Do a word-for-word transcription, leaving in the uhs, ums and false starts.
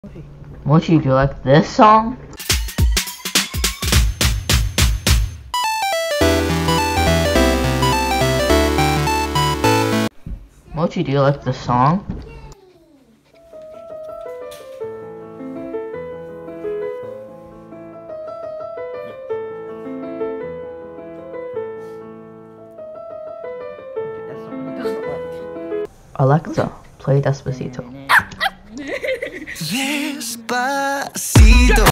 Mochi, do you like this song? Mochi, do you like the song? Alexa, play Despacito. Despacito.